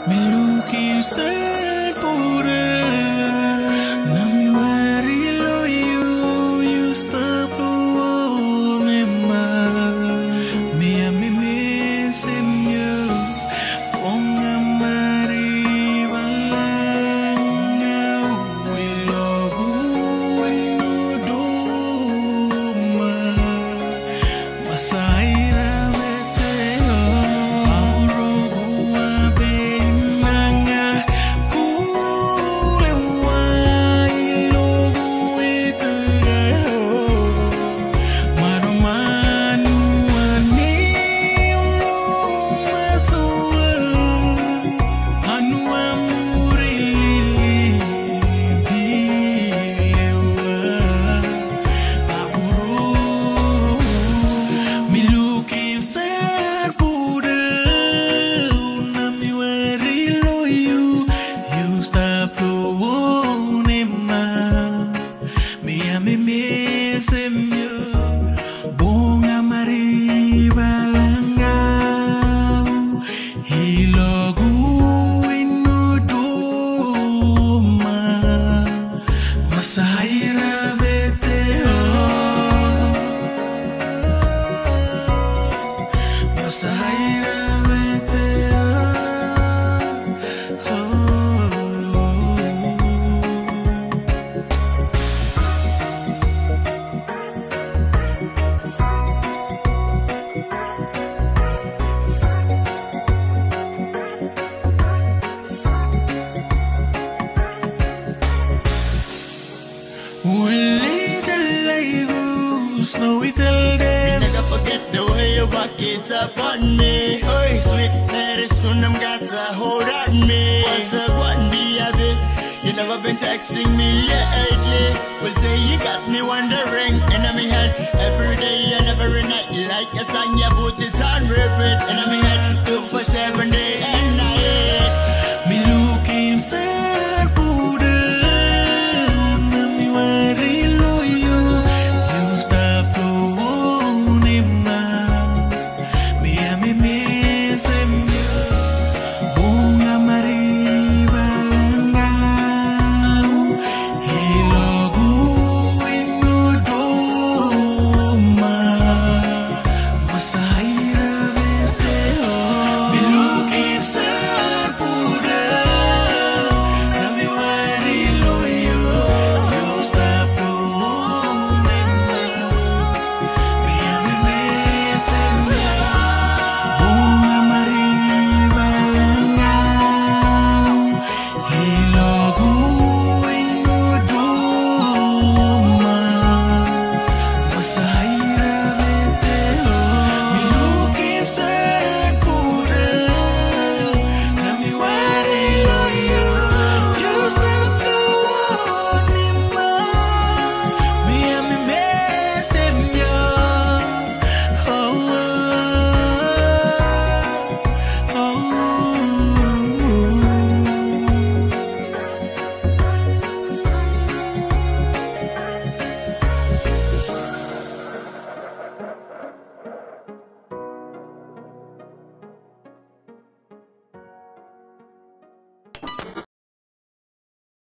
Me looking sad for Nami wari lo you stop lo me ma me a me Missim you ponga mari balanga we logo we no do ma masaira meteo Me Missim you bunga mari balangau hilogu inuduma masaira beteo masaira beteo Snowy till then. Never forget the way you back it up on me. Oh, sweet, very soon I'm got a hold on me. What's the one be a bit? You never been texting me lately. Well, say you got me wondering, and I'm head every day and every night. Like a song, you put it on repeat, and I'm head 2 for 7 day and night. Me looking sad.